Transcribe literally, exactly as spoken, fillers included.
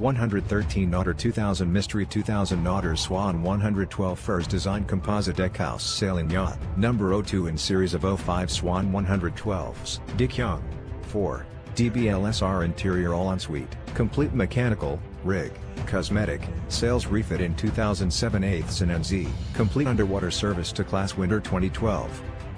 one hundred thirteen Nautor two thousand Mystery two thousand Nautor Swan one hundred twelve Frers Design Composite Deckhouse Sailing Yacht Number zero two in Series of zero five Swan one hundred twelves Dikyung. four. D B L S R Interior All Ensuite, Complete Mechanical, Rig, Cosmetic, Sales Refit in two thousand seven eighths and N Z, Complete Underwater Service to Class Winter twenty twelve.